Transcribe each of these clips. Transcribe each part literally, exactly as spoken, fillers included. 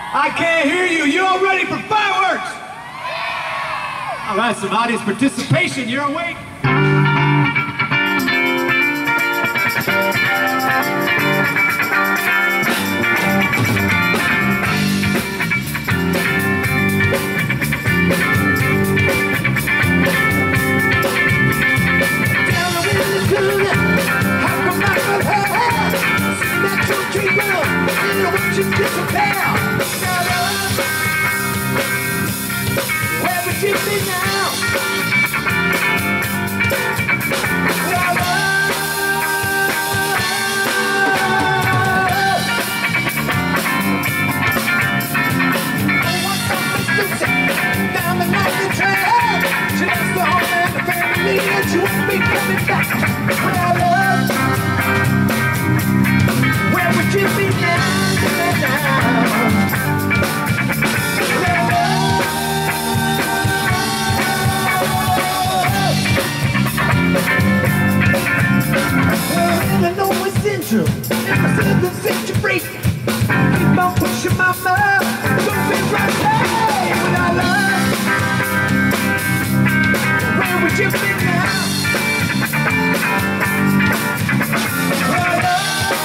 I can't hear you. You all ready for fireworks? All right, some audience participation. You're awake. Where would you be now? Down the night trail, she lost the home and the family, and she won't be coming back. Well, love, where would you be now? Well, I know it's syndrome, and my southern set you free. Keep on pushing my mouth, don't be right there. Without love, where would you be now? Well, love,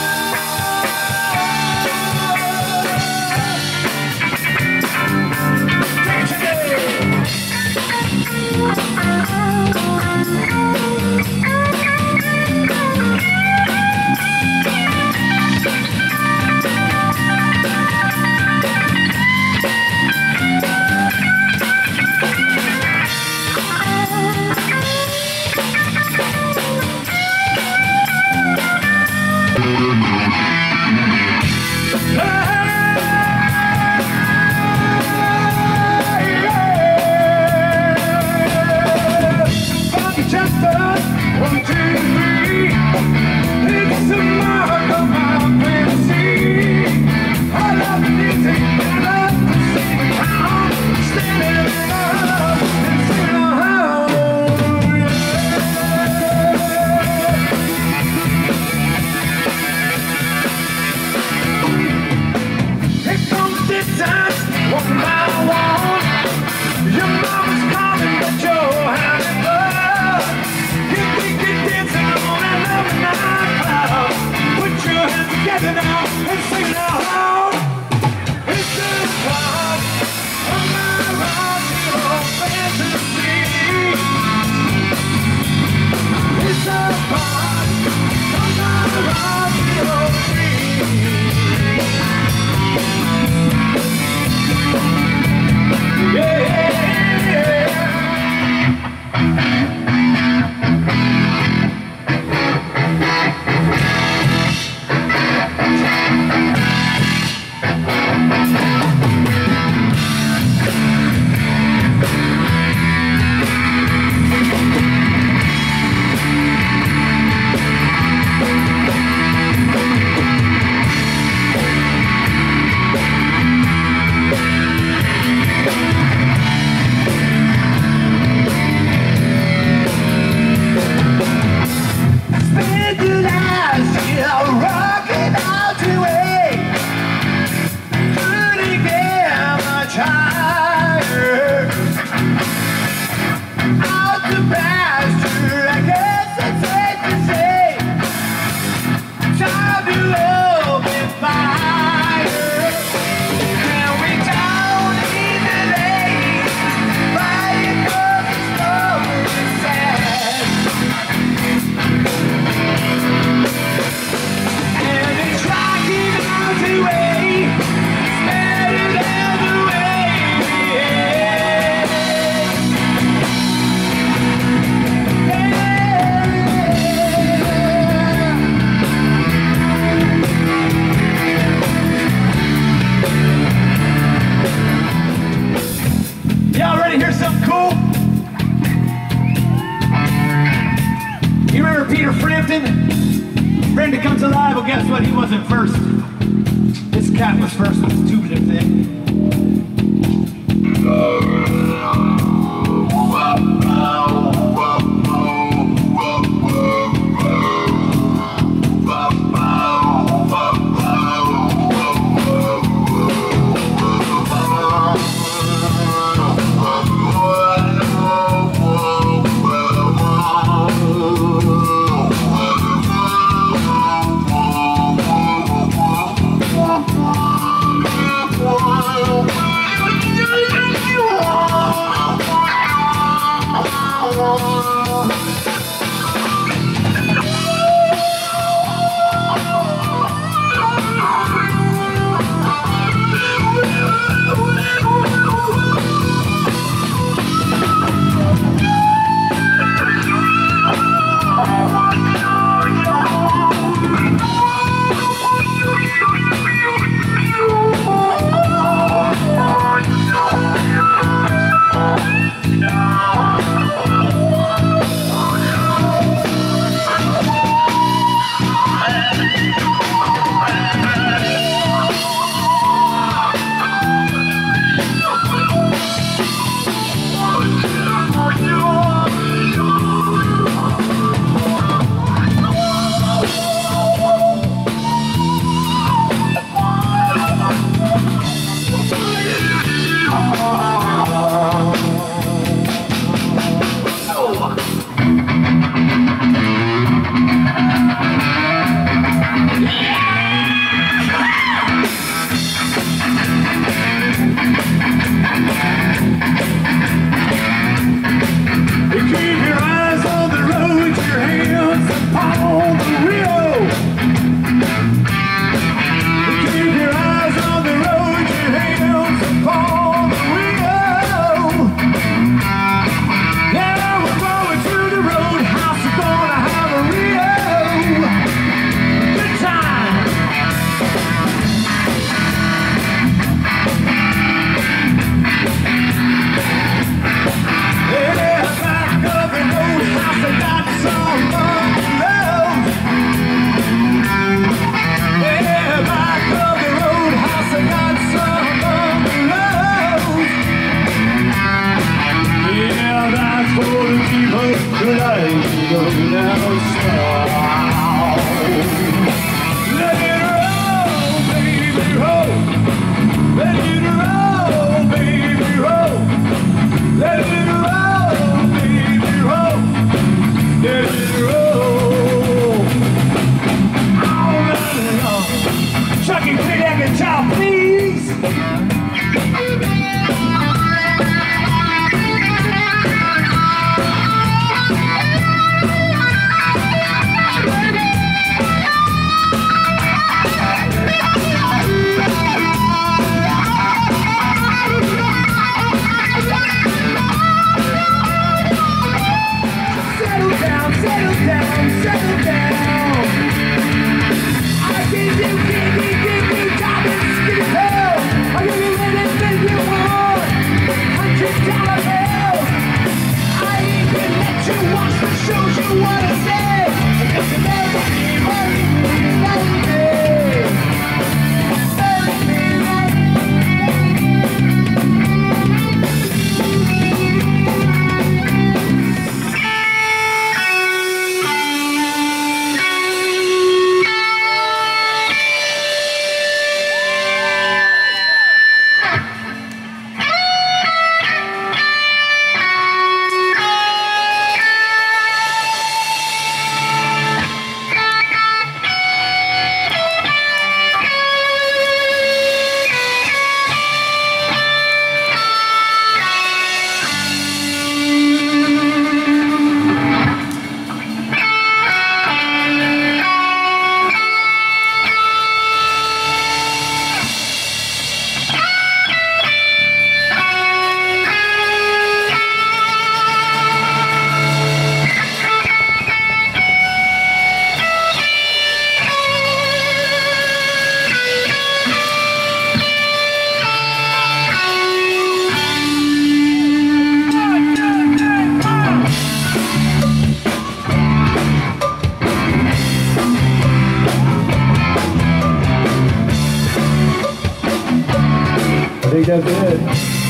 Brenda comes alive. Well, guess what? He wasn't first. This cat was first with the tubular thing. I think that's it.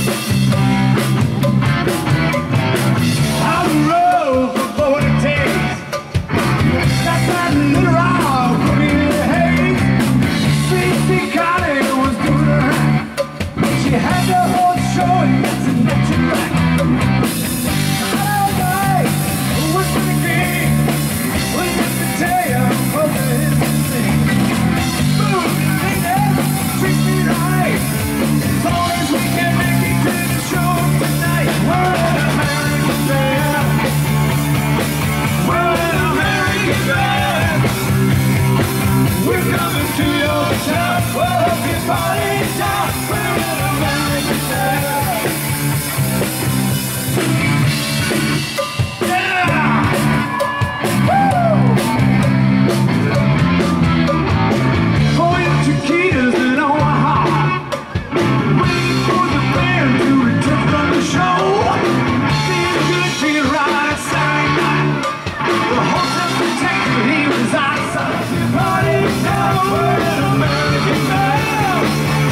On the road for what it takes. Got that little rock for me in the haze. Sweet Connie was doing her hack. She had the whole show and that's a nature back. All night, what's the game? Well, let me tell you, what it is to sing. Boom, ain't that treat me right. As long as we can make it to the show tonight. We're an American band. We're an American band. We're coming to your town. We'll help you party down. We're an American band. Yeah! Woo! For your Chiquitas and Omaha. Waiting for the band to return from the show. Feeling good, feeling right Saturday night. The host and protector, he was outside. Party down, we're an American band.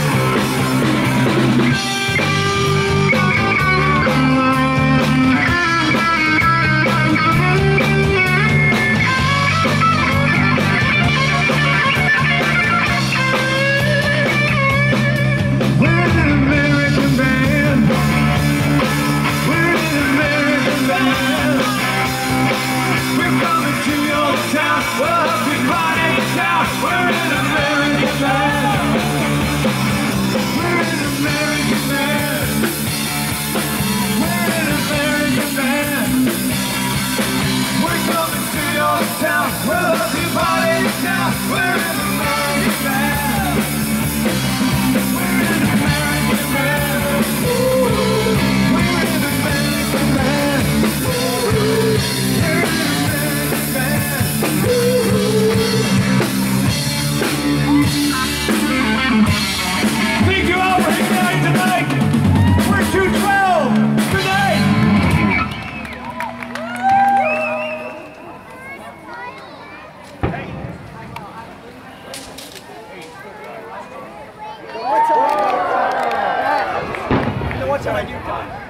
We're an American band. We're an American band. We're coming to your town. We'll help you party down. We're an American band. We're an American band. We're an American band. We're coming to your town. We'll help you party down. We're an American band. We're an American band. We're an American band. We're an American band. Thank you all for hanging out tonight. We're two twelve. Good night. What time I do?